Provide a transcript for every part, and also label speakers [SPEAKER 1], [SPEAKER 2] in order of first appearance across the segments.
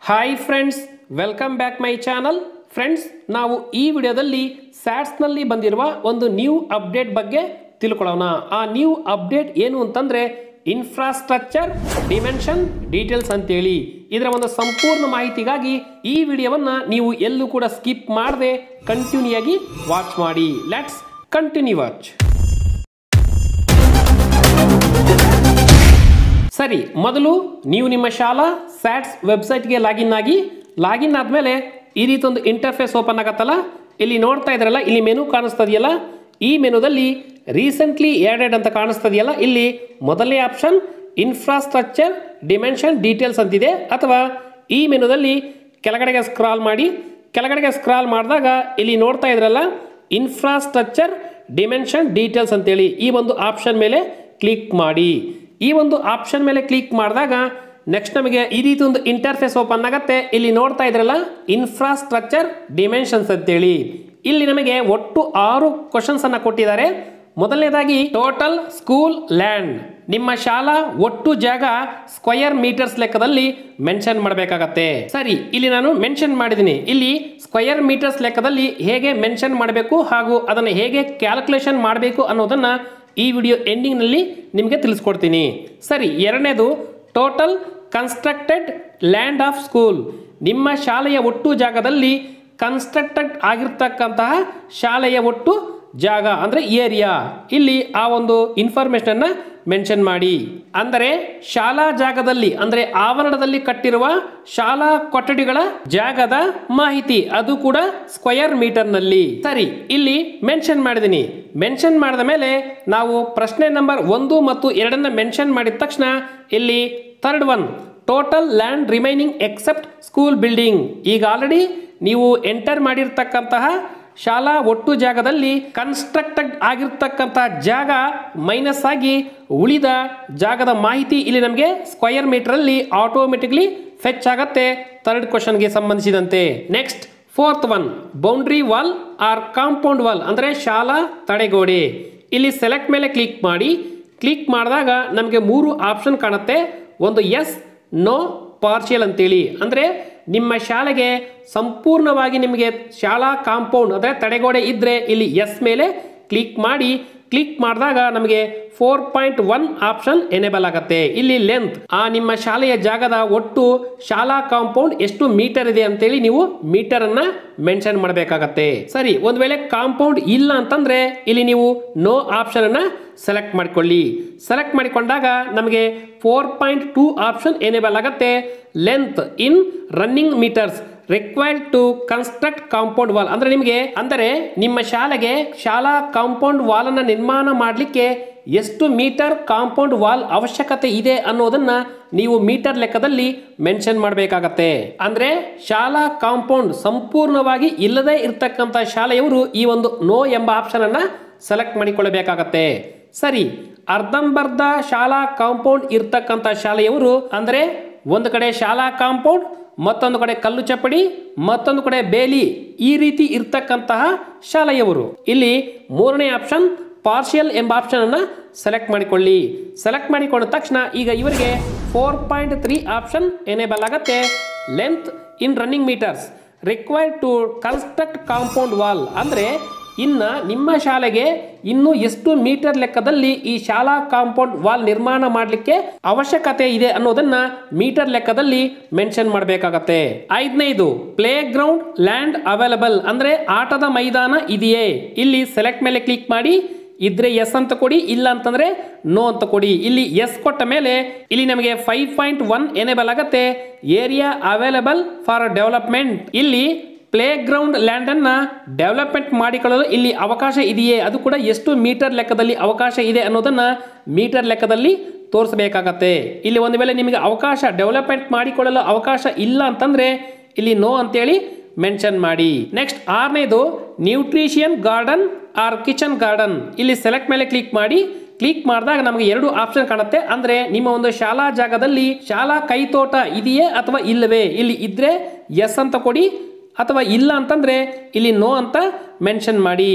[SPEAKER 1] Hi friends, welcome back my channel. Friends, ನಾವು ಈ ವಿಡಿಯೋದಲ್ಲಿ ಸ್ಯಾಟ್ಸ್ನಲ್ಲಿ ಬಂದಿರುವ ಒಂದು ನ್ಯೂ ಅಪ್ಡೇಟ್ ಬಗ್ಗೆ ತಿಳ್ಕೊಳ್ಳೋಣ. ಆ ನ್ಯೂ ಅಪ್ಡೇಟ್ ಏನು ಅಂತಂದರೆ ಇನ್ಫ್ರಾಸ್ಟ್ರಕ್ಚರ್ ಡಿಮೆನ್ಷನ್ ಡೀಟೇಲ್ಸ್ ಅಂತೇಳಿ. ಇದರ ಒಂದು ಸಂಪೂರ್ಣ ಮಾಹಿತಿಗಾಗಿ ಈ ವಿಡಿಯೋವನ್ನು ನೀವು ಎಲ್ಲೂ ಕೂಡ ಸ್ಕಿಪ್ ಮಾಡದೆ ಕಂಟಿನ್ಯೂ ಆಗಿ ವಾಚ್ ಮಾಡಿ. Let's continue watch. ಸರಿ, ಮೊದಲು ನೀವು ನಿಮ್ಮ ಶಾಲಾ ಸ್ಯಾಟ್ಸ್ ವೆಬ್ಸೈಟ್ಗೆ ಲಾಗಿನ್ ಆದಮೇಲೆ ಈ ರೀತಿ ಒಂದು ಇಂಟರ್ಫೇಸ್ ಓಪನ್ ಆಗತ್ತಲ್ಲ. ಇಲ್ಲಿ ನೋಡ್ತಾ ಇದ್ರಲ್ಲ, ಇಲ್ಲಿ ಮೆನು ಕಾಣಿಸ್ತದೆಯಲ್ಲ, ಈ ಮೆನುದಲ್ಲಿ ರೀಸೆಂಟ್ಲಿ ಆ್ಯಡೆಡ್ ಅಂತ ಕಾಣಿಸ್ತದೆಯಲ್ಲ, ಇಲ್ಲಿ ಮೊದಲನೇ ಆಪ್ಷನ್ ಇನ್ಫ್ರಾಸ್ಟ್ರಕ್ಚರ್ ಡಿಮೆನ್ಷನ್ ಡೀಟೇಲ್ಸ್ ಅಂತಿದೆ. ಅಥವಾ ಈ ಮೆನುದಲ್ಲಿ ಕೆಳಗಡೆಗೆ ಸ್ಕ್ರಾಲ್ ಮಾಡಿದಾಗ ಇಲ್ಲಿ ನೋಡ್ತಾ ಇದ್ರಲ್ಲ ಇನ್ಫ್ರಾಸ್ಟ್ರಕ್ಚರ್ ಡಿಮೆನ್ಷನ್ ಡೀಟೇಲ್ಸ್ ಅಂತೇಳಿ ಈ ಒಂದು ಆಪ್ಷನ್ ಮೇಲೆ ಕ್ಲಿಕ್ ಮಾಡಿ. ಈ ಒಂದು ಆಪ್ಷನ್ ಮೇಲೆ ಕ್ಲಿಕ್ ಮಾಡಿದಾಗ ನೆಕ್ಸ್ಟ್ ನಮಗೆ ಈ ರೀತಿ ಒಂದು ಇಂಟರ್ಫೇಸ್ ಓಪನ್ ಆಗುತ್ತೆ. ಇಲ್ಲಿ ನೋಡ್ತಾ ಇದ್ರಲ್ಲ ಇನ್ಫ್ರಾಸ್ಟ್ರಕ್ಚರ್ ಡಿಮೆನ್ಷನ್ಸ್ ಅಂತೇಳಿ. ಇಲ್ಲಿ ನಮಗೆ ಒಟ್ಟು 6 ಕ್ವಶನ್ಸ್ ಅನ್ನ ಕೊಟ್ಟಿದ್ದಾರೆ. ಮೊದಲನೇದಾಗಿ ಟೋಟಲ್ ಸ್ಕೂಲ್ ಲ್ಯಾಂಡ್, ನಿಮ್ಮ ಶಾಲಾ ಒಟ್ಟು ಜಾಗ ಸ್ಕ್ವಯರ್ ಮೀಟರ್ಸ್ ಲೆಕ್ಕದಲ್ಲಿ ಮೆನ್ಷನ್ ಮಾಡಬೇಕಾಗತ್ತೆ. ಸರಿ, ಇಲ್ಲಿ ನಾನು ಮೆನ್ಷನ್ ಮಾಡಿದ್ದೀನಿ. ಇಲ್ಲಿ ಸ್ಕ್ವಯರ್ ಮೀಟರ್ಸ್ ಲೆಕ್ಕದಲ್ಲಿ ಹೇಗೆ ಮೆನ್ಷನ್ ಮಾಡಬೇಕು ಹಾಗೂ ಅದನ್ನು ಹೇಗೆ ಕ್ಯಾಲ್ಕುಲೇಷನ್ ಮಾಡಬೇಕು ಅನ್ನೋದನ್ನ ಈ ವಿಡಿಯೋ ಎಂಡಿಂಗ್ ನಲ್ಲಿ ನಿಮಗೆ ತಿಳಿಸ್ಕೊಡ್ತೀನಿ. ಸರಿ, ಎರಡನೇದು total constructed land of school, ನಿಮ್ಮ ಶಾಲೆಯ ಒಟ್ಟು ಜಾಗದಲ್ಲಿ ಕನ್ಸ್ಟ್ರಕ್ಟೆಡ್ ಆಗಿರ್ತಕ್ಕಂತಹ ಶಾಲೆಯ ಒಟ್ಟು ಜಾಗ ಅಂದರೆ ಏರಿಯಾ. ಇಲ್ಲಿ ಆ ಒಂದು ಇನ್ಫಾರ್ಮೇಶನ್ ಅನ್ನ ಮೆನ್ಷನ್ ಮಾಡಿ. ಅಂದರೆ ಶಾಲಾ ಜಾಗದಲ್ಲಿ ಅಂದರೆ ಆವರಣದಲ್ಲಿ ಕಟ್ಟಿರುವ ಶಾಲಾ ಕೊಠಡಿಗಳ ಜಾಗದ ಮಾಹಿತಿ, ಅದು ಕೂಡ ಸ್ಕ್ವಯರ್ ಮೀಟರ್ ನಲ್ಲಿ. ಸರಿ, ಇಲ್ಲಿ ಮೆನ್ಷನ್ ಮಾಡಿದ್ದೀನಿ. ಮೆನ್ಷನ್ ಮಾಡಿದ ಮೇಲೆ ನಾವು ಪ್ರಶ್ನೆ ನಂಬರ್ 1 ಮತ್ತು 2 ಮೆನ್ಷನ್ ಮಾಡಿದ ತಕ್ಷಣ ಇಲ್ಲಿ third one total land remaining except school building. ಈಗ ಆಲ್ರೆಡಿ ನೀವು ಎಂಟರ್ ಮಾಡಿರ್ತಕ್ಕಂತಹ ಶಾಲಾ ಒಟ್ಟು ಜಾಗದಲ್ಲಿ ಕನ್ಸ್ಟ್ರಕ್ಟೆಡ್ ಆಗಿರ್ತಕ್ಕಂತಹ ಜಾಗ ಮೈನಸ್ ಆಗಿ ಉಳಿದ ಜಾಗದ ಮಾಹಿತಿ ಇಲ್ಲಿ ನಮಗೆ ಸ್ಕ್ವಯರ್ ಮೀಟರ್ ಅಲ್ಲಿ ಆಟೋಮೆಟಿಕ್ಲಿ ಫೆಚ್ ಆಗತ್ತೆ ಥರ್ಡ್ ಕ್ವಶನ್ಗೆ ಸಂಬಂಧಿಸಿದಂತೆ. Next fourth one boundary wall or compound wall ಅಂದರೆ ಶಾಲಾ ತಡೆಗೋಡೆ. ಇಲ್ಲಿ ಸೆಲೆಕ್ಟ್ ಮೇಲೆ ಕ್ಲಿಕ್ ಮಾಡಿದಾಗ ನಮಗೆ 3 ಆಪ್ಷನ್ ಕಾಣುತ್ತೆ. ಒಂದು ಎಸ್, ನೋ, ಪಾರ್ಷಿಯಲ್ ಅಂತೇಳಿ. ಅಂದರೆ ನಿಮ್ಮ ಶಾಲೆಗೆ ಸಂಪೂರ್ಣವಾಗಿ ನಿಮಗೆ ಶಾಲಾ ಕಾಂಪೌಂಡ್ ಅಂದರೆ ತಡೆಗೋಡೆ ಇದ್ದರೆ ಇಲ್ಲಿ ಎಸ್ ಮೇಲೆ ಕ್ಲಿಕ್ ಮಾಡಿದಾಗ ನಮಗೆ 4.1 ಆಪ್ಷನ್ ಎನೇಬಲ್ ಆಗುತ್ತೆ. ಇಲ್ಲಿ ಲೆಂತ್, ಆ ನಿಮ್ಮ ಶಾಲೆಯ ಜಾಗದ ಒಟ್ಟು ಶಾಲಾ ಕಾಂಪೌಂಡ್ ಎಷ್ಟು ಮೀಟರ್ ಇದೆ ಅಂತೇಳಿ ನೀವು ಮೀಟರ್ ಅನ್ನ ಮೆನ್ಷನ್ ಮಾಡಬೇಕಾಗತ್ತೆ. ಸರಿ, ಒಂದ್ ವೇಳೆ ಕಾಂಪೌಂಡ್ ಇಲ್ಲ ಅಂತಂದ್ರೆ ಇಲ್ಲಿ ನೀವು ನೋ ಆಪ್ಷನ್ ಅನ್ನ ಸೆಲೆಕ್ಟ್ ಮಾಡಿಕೊಂಡಾಗ ನಮಗೆ 4.2 ಆಪ್ಷನ್ ಎನೇಬಲ್ ಆಗುತ್ತೆ. Length in running metres required to construct compound wall ಅಂದರೆ ನಿಮ್ಮ ಶಾಲೆಗೆ ಶಾಲಾ ಕಾಂಪೌಂಡ್ ವಾಲ್ ಅನ್ನ ನಿರ್ಮಾಣ ಮಾಡಲಿಕ್ಕೆ ಎಷ್ಟು ಮೀಟರ್ ಕಾಂಪೌಂಡ್ ವಾಲ್ ಅವಶ್ಯಕತೆ ಇದೆ ಅನ್ನೋದನ್ನ ನೀವು ಮೀಟರ್ ಲೆಕ್ಕದಲ್ಲಿ ಮೆನ್ಷನ್ ಮಾಡಬೇಕಾಗತ್ತೆ. ಅಂದ್ರೆ ಶಾಲಾ ಕಾಂಪೌಂಡ್ ಸಂಪೂರ್ಣವಾಗಿ ಇಲ್ಲದೆ ಇರತಕ್ಕಂತ ಶಾಲೆಯವರು ಈ ಒಂದು ನೋ ಎಂಬ ಆಪ್ಷನ್ ಅನ್ನ ಸೆಲೆಕ್ಟ್ ಮಾಡಿಕೊಳ್ಳಬೇಕಾಗತ್ತೆ. ಸರಿ, ಅರ್ಧಂಬರ್ಧ ಶಾಲಾ ಕಾಂಪೌಂಡ್ ಇರ್ತಕ್ಕಂಥ ಶಾಲೆಯವರು ಅಂದರೆ ಒಂದು ಕಡೆ ಶಾಲಾ ಕಾಂಪೌಂಡ್, ಮತ್ತೊಂದು ಕಡೆ ಕಲ್ಲು ಚಪ್ಪಡಿ, ಮತ್ತೊಂದು ಕಡೆ ಬೇಲಿ, ಈ ರೀತಿ ಇರ್ತಕ್ಕಂತಹ ಶಾಲೆಯವರು ಇಲ್ಲಿ 3ನೇ ಆಪ್ಷನ್ ಪಾರ್ಷಿಯಲ್ ಎಂಬ ಆಪ್ಷನ್ ಅನ್ನ ಸೆಲೆಕ್ಟ್ ಮಾಡಿಕೊಂಡ ತಕ್ಷಣ ಈಗ ಇವರಿಗೆ 4.3 ಆಪ್ಷನ್ ಎನೇಬಲ್ ಆಗುತ್ತೆ. Length in running metres required to construct compound wall ಅಂದರೆ ಇನ್ನು ನಿಮ್ಮ ಶಾಲೆಗೆ ಇನ್ನು ಎಷ್ಟು ಮೀಟರ್ ಲೆಕ್ಕದಲ್ಲಿ ಈ ಶಾಲಾ ಕಾಂಪೌಂಡ್ ವಾಲ್ ನಿರ್ಮಾಣ ಮಾಡಲಿಕ್ಕೆ ಅವಶ್ಯಕತೆ ಇದೆ ಅನ್ನೋದನ್ನ ಮೀಟರ್ ಲೆಕ್ಕದಲ್ಲಿ ಮೆನ್ಷನ್ ಮಾಡಬೇಕಾಗತ್ತೆ. 5ನೇದು ಪ್ಲೇ ಗ್ರೌಂಡ್ ಲ್ಯಾಂಡ್ ಅವೈಲಬಲ್ ಅಂದರೆ ಆಟದ ಮೈದಾನ ಇದೆಯೇ. ಇಲ್ಲಿ ಸೆಲೆಕ್ಟ್ ಮೇಲೆ ಕ್ಲಿಕ್ ಮಾಡಿ, ಇದ್ರೆ ಎಸ್ ಅಂತ ಕೊಡಿ, ಇಲ್ಲ ಅಂತಂದ್ರೆ ನೋ ಅಂತ ಕೊಡಿ. ಇಲ್ಲಿ ಎಸ್ ಕೊಟ್ಟ ಮೇಲೆ ಇಲ್ಲಿ ನಮಗೆ 5.1 ಎನೇಬಲ್ ಆಗುತ್ತೆ. ಏರಿಯಾ ಅವೈಲಬಲ್ ಫಾರ್ ಡೆವಲಪ್ಮೆಂಟ್, ಇಲ್ಲಿ ಪ್ಲೇ ಗ್ರೌಂಡ್ ಲ್ಯಾಂಡ್ ಅನ್ನ ಡೆವಲಪ್ಮೆಂಟ್ ಮಾಡಿಕೊಳ್ಳಲು ಇಲ್ಲಿ ಅವಕಾಶ ಇದೆಯೇ, ಅದು ಕೂಡ ಎಷ್ಟು ಮೀಟರ್ ಲೆಕ್ಕದಲ್ಲಿ ಅವಕಾಶ ಇದೆ ಅನ್ನೋದನ್ನ ಮೀಟರ್ ಲೆಕ್ಕದಲ್ಲಿ ತೋರಿಸಬೇಕಾಗತ್ತೆ. ಇಲ್ಲಿ ಒಂದು ವೇಳೆ ನಿಮಗೆ ಅವಕಾಶ ಡೆವಲಪ್ಮೆಂಟ್ ಮಾಡಿಕೊಳ್ಳಲು ಅವಕಾಶ ಇಲ್ಲ ಅಂತಂದ್ರೆ ಇಲ್ಲಿ ನೋ ಅಂತೇಳಿ ಮೆನ್ಷನ್ ಮಾಡಿ. ನೆಕ್ಸ್ಟ್ 6ನೇದು nutrition garden or kitchen garden. ಇಲ್ಲಿ ಸೆಲೆಕ್ಟ್ ಮೇಲೆ ಕ್ಲಿಕ್ ಮಾಡಿದಾಗ ನಮಗೆ 2 ಆಪ್ಷನ್ ಕಾಣುತ್ತೆ. ಅಂದ್ರೆ ನಿಮ್ಮ ಒಂದು ಶಾಲಾ ಜಾಗದಲ್ಲಿ ಶಾಲಾ ಕೈತೋಟ ಇದೆಯೇ ಅಥವಾ ಇಲ್ಲವೇ. ಇಲ್ಲಿ ಇದ್ರೆ ಎಸ್ ಅಂತ ಕೊಡಿ, ಅಥವಾ ಇಲ್ಲ ಅಂತಂದ್ರೆ ಇಲ್ಲಿ ನೋ ಅಂತ ಮೆನ್ಷನ್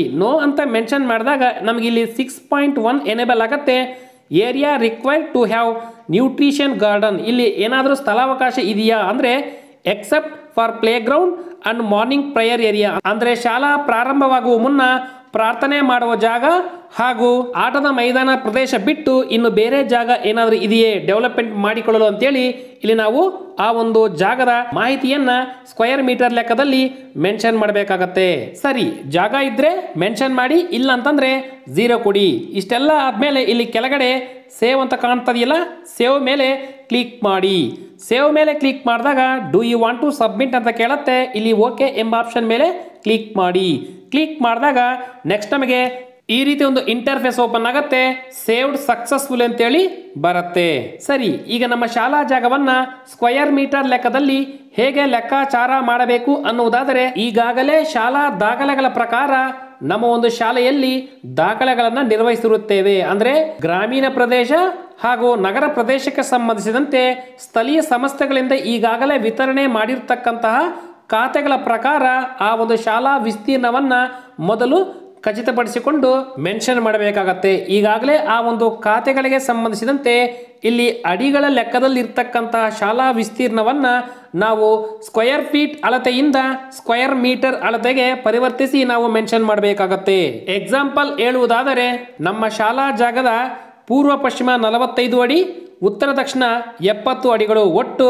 [SPEAKER 1] ಮಾಡಿದಾಗ ನಮಗೆ ಇಲ್ಲಿ 6.1 ಎನೇಬಲ್ ಆಗುತ್ತೆ. Area required to have nutrition garden, ಇಲ್ಲಿ ಏನಾದರೂ ಸ್ಥಳಾವಕಾಶ ಇದೆಯಾ ಅಂದರೆ except for play ground and morning prayer area. ಅಂದ್ರೆ ಶಾಲಾ ಪ್ರಾರಂಭವಾಗುವ ಮುನ್ನ ಪ್ರಾರ್ಥನೆ ಮಾಡುವ ಜಾಗ ಹಾಗೂ ಆಟದ ಮೈದಾನ ಪ್ರದೇಶ ಬಿಟ್ಟು ಇನ್ನು ಬೇರೆ ಜಾಗ ಏನಾದರೂ ಇದೆಯೇ ಡೆವಲಪ್ಮೆಂಟ್ ಮಾಡಿಕೊಳ್ಳಲು ಅಂತೇಳಿ ಇಲ್ಲಿ ನಾವು ಆ ಒಂದು ಜಾಗದ ಮಾಹಿತಿಯನ್ನ ಸ್ಕ್ವೇರ್ ಮೀಟರ್ ಲೆಕ್ಕದಲ್ಲಿ ಮೆನ್ಷನ್ ಮಾಡಬೇಕಾಗತ್ತೆ. ಸರಿ, ಜಾಗ ಇದ್ರೆ ಮೆನ್ಷನ್ ಮಾಡಿ, ಇಲ್ಲ ಅಂತಂದ್ರೆ 0 ಕೊಡಿ. ಇಷ್ಟೆಲ್ಲ ಆದ್ಮೇಲೆ ಇಲ್ಲಿ ಕೆಳಗಡೆ ಸೇವ್ ಅಂತ ಕಾಣ್ತದೆಯಲ್ಲ, ಸೇವ್ ಮೇಲೆ ಕ್ಲಿಕ್ ಮಾಡಿ. ಸೇವ್ ಮೇಲೆ ಕ್ಲಿಕ್ ಮಾಡಿದಾಗ do you want to submit ಅಂತ ಕೇಳುತ್ತೆ. ಇಲ್ಲಿ ಓಕೆ ಎಂಬ ಆಪ್ಷನ್ ಮೇಲೆ ಕ್ಲಿಕ್ ಮಾಡಿ. ಕ್ಲಿಕ್ ಮಾಡಿದಾಗ ನೆಕ್ಸ್ಟ್ ನಮಗೆ ಈ ರೀತಿ ಒಂದು ಇಂಟರ್ಫೇಸ್ ಓಪನ್ ಆಗುತ್ತೆ. ಸೇವ್ಡ್ ಸಕ್ಸಸ್ಫುಲ್ ಅಂತೇಳಿ ಬರುತ್ತೆ. ಸರಿ, ಈಗ ನಮ್ಮ ಶಾಲಾ ಜಾಗವನ್ನ ಸ್ಕ್ವೇರ್ ಮೀಟರ್ ಲೆಕ್ಕದಲ್ಲಿ ಹೇಗೆ ಲೆಕ್ಕಾಚಾರ ಮಾಡಬೇಕು ಅನ್ನುವುದಾದರೆ, ಈಗಾಗಲೇ ಶಾಲಾ ದಾಖಲೆಗಳ ಪ್ರಕಾರ ನಮ್ಮ ಒಂದು ಶಾಲೆಯಲ್ಲಿ ದಾಖಲೆಗಳನ್ನು ನಿರ್ವಹಿಸಿರುತ್ತೇವೆ. ಅಂದ್ರೆ ಗ್ರಾಮೀಣ ಪ್ರದೇಶ ಹಾಗೂ ನಗರ ಪ್ರದೇಶಕ್ಕೆ ಸಂಬಂಧಿಸಿದಂತೆ ಸ್ಥಳೀಯ ಸಂಸ್ಥೆಗಳಿಂದ ಈಗಾಗಲೇ ವಿತರಣೆ ಮಾಡಿರ್ತಕ್ಕಂತಹ ಖಾತೆಗಳ ಪ್ರಕಾರ ಆ ಒಂದು ಶಾಲಾ ವಿಸ್ತೀರ್ಣವನ್ನ ಮೊದಲು ಖಚಿತಪಡಿಸಿಕೊಂಡು ಮೆನ್ಷನ್ ಮಾಡಬೇಕಾಗತ್ತೆ. ಈಗಾಗಲೇ ಆ ಒಂದು ಖಾತೆಗಳಿಗೆ ಸಂಬಂಧಿಸಿದಂತೆ ಇಲ್ಲಿ ಅಡಿಗಳ ಲೆಕ್ಕದಲ್ಲಿ ಇರ್ತಕ್ಕಂತಹ ಶಾಲಾ ವಿಸ್ತೀರ್ಣವನ್ನ ನಾವು ಸ್ಕ್ವೇರ್ ಫೀಟ್ ಅಳತೆಯಿಂದ ಸ್ಕ್ವೇರ್ ಮೀಟರ್ ಅಳತೆಗೆ ಪರಿವರ್ತಿಸಿ ನಾವು ಮೆನ್ಷನ್ ಮಾಡಬೇಕಾಗತ್ತೆ. ಎಕ್ಸಾಂಪಲ್ ಹೇಳುವುದಾದರೆ, ನಮ್ಮ ಶಾಲಾ ಜಾಗದ ಪೂರ್ವ ಪಶ್ಚಿಮ 45 ಅಡಿ, ಉತ್ತರ ದಕ್ಷಿಣ 70 ಅಡಿಗಳು, ಒಟ್ಟು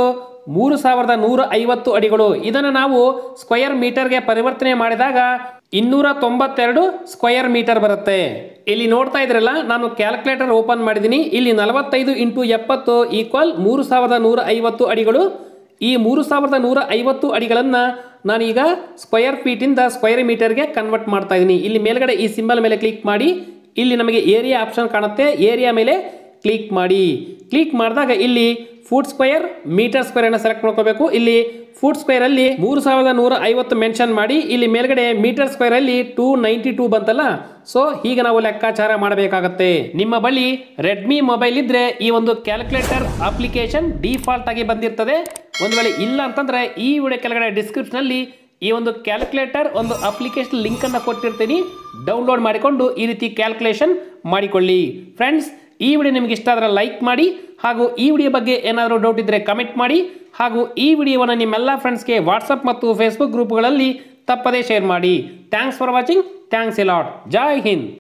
[SPEAKER 1] 3150 ಅಡಿಗಳು. ಇದನ್ನು ನಾವು ಸ್ಕ್ವೇರ್ ಮೀಟರ್ಗೆ ಪರಿವರ್ತನೆ ಮಾಡಿದಾಗ 292 ಸ್ಕ್ವೇರ್ ಮೀಟರ್ ಬರುತ್ತೆ. ಇಲ್ಲಿ ನೋಡ್ತಾ ಇದ್ರಲ್ಲ, ನಾನು ಕ್ಯಾಲ್ಕುಲೇಟರ್ ಓಪನ್ ಮಾಡಿದ್ದೀನಿ. ಇಲ್ಲಿ 45 × 70 ಈಕ್ವಲ್ 3150 ಅಡಿಗಳು. ಈ 3150 ಅಡಿಗಳನ್ನು ನಾನೀಗ ಸ್ಕ್ವೇರ್ ಫೀಟಿಂದ ಸ್ಕ್ವೇರ್ ಮೀಟರ್ಗೆ ಕನ್ವರ್ಟ್ ಮಾಡ್ತಾ ಇದ್ದೀನಿ. ಇಲ್ಲಿ ಮೇಲ್ಗಡೆ ಈ ಸಿಂಬಲ್ ಮೇಲೆ ಕ್ಲಿಕ್ ಮಾಡಿ, ಇಲ್ಲಿ ನಮಗೆ ಏರಿಯಾ ಆಪ್ಷನ್ ಕಾಣುತ್ತೆ. ಏರಿಯಾ ಮೇಲೆ ಕ್ಲಿಕ್ ಮಾಡಿ. ಕ್ಲಿಕ್ ಮಾಡಿದಾಗ ಇಲ್ಲಿ ಫುಟ್ ಸ್ಕ್ವೇರ್, ಮೀಟರ್ ಸ್ಕ್ವೇರ್ ಅನ್ನು ಸೆಲೆಕ್ಟ್ ಮಾಡ್ಕೋಬೇಕು. ಇಲ್ಲಿ ಫುಟ್ ಸ್ಕ್ವೇರ್ ಅಲ್ಲಿ 3150 ಮೆನ್ಷನ್ ಮಾಡಿ, ಇಲ್ಲಿ ಮೇಲ್ಗಡೆ ಮೀಟರ್ ಸ್ಕ್ವೇರ್ ಅಲ್ಲಿ 292 ಬಂತಲ್ಲ. ಸೊ ಹೀಗೆ ನಾವು ಲೆಕ್ಕಾಚಾರ ಮಾಡಬೇಕಾಗತ್ತೆ. ನಿಮ್ಮ ಬಳಿ ರೆಡ್ಮಿ ಮೊಬೈಲ್ ಇದ್ರೆ ಈ ಒಂದು ಕ್ಯಾಲ್ಕುಲೇಟರ್ ಅಪ್ಲಿಕೇಶನ್ ಡಿಫಾಲ್ಟ್ ಆಗಿ ಬಂದಿರ್ತದೆ. ಒಂದು ವೇಳೆ ಇಲ್ಲ ಅಂತಂದ್ರೆ ಈ ವಿಡಿಯೋ ಕೆಳಗಡೆ ಡಿಸ್ಕ್ರಿಪ್ಷನ್ ಅಲ್ಲಿ ಈ ಒಂದು ಕ್ಯಾಲ್ಕುಲೇಟರ್ ಒಂದು ಅಪ್ಲಿಕೇಶನ್ ಲಿಂಕ್ ಅನ್ನು ಕೊಟ್ಟಿರ್ತೀನಿ. ಡೌನ್ಲೋಡ್ ಮಾಡಿಕೊಂಡು ಈ ರೀತಿ ಕ್ಯಾಲ್ಕುಲೇಷನ್ ಮಾಡಿಕೊಳ್ಳಿ. ಫ್ರೆಂಡ್ಸ್, ಈ ವಿಡಿಯೋ ನಿಮಗೆ ಇಷ್ಟ ಆದರೆ ಲೈಕ್ ಮಾಡಿ, ಹಾಗೂ ಈ ವಿಡಿಯೋ ಬಗ್ಗೆ ಏನಾದರೂ ಡೌಟ್ ಇದ್ದರೆ ಕಮೆಂಟ್ ಮಾಡಿ, ಹಾಗೂ ಈ ವಿಡಿಯೋವನ್ನು ನಿಮ್ಮೆಲ್ಲ ಫ್ರೆಂಡ್ಸ್ಗೆ ವಾಟ್ಸಪ್ ಮತ್ತು ಫೇಸ್ಬುಕ್ ಗ್ರೂಪ್ಗಳಲ್ಲಿ ತಪ್ಪದೇ ಶೇರ್ ಮಾಡಿ. Thanks for watching. Thanks a lot. ಜೈ ಹಿಂದ್.